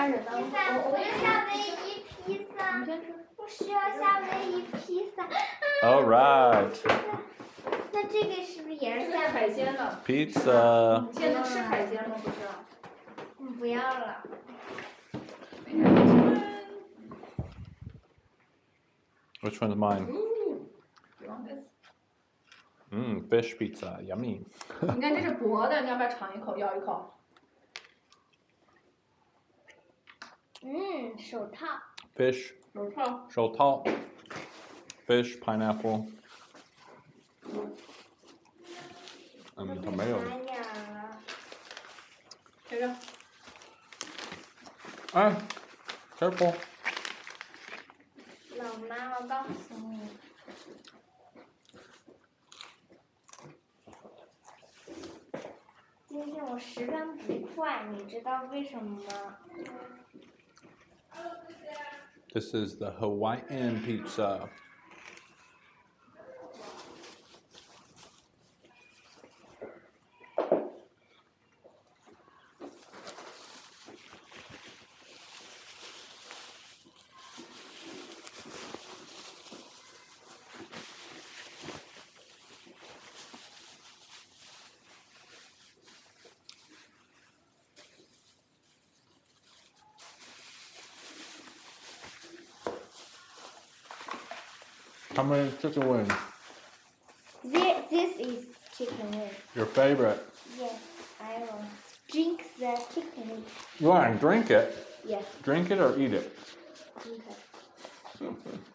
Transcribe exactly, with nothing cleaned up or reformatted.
家人呢？ 披萨不是夏威夷披萨， 你先吃。 不需要夏威夷披萨。 All right. 那这个是不是也是夏海鲜的 Pizza. 你现在吃海鲜吗？不是。 嗯，不要了。 Which one's mine? Ooh, you want this? Mmm, fish pizza, yummy. 你看这是薄的，你要不要尝一口？咬一口。 嗯，手套。 Fish. 手套。 手套 Fish, pineapple. And tomato. 这个。 Ah, careful. 老妈，我告诉你，今天我十分不快，你知道为什么吗？ This is the Hawaiian pizza. How many chicken wings? This, this is chicken wing. Your favorite? Yes, I will drink the chicken wing. You want to drink it? Yes. Drink it or eat it? Okay.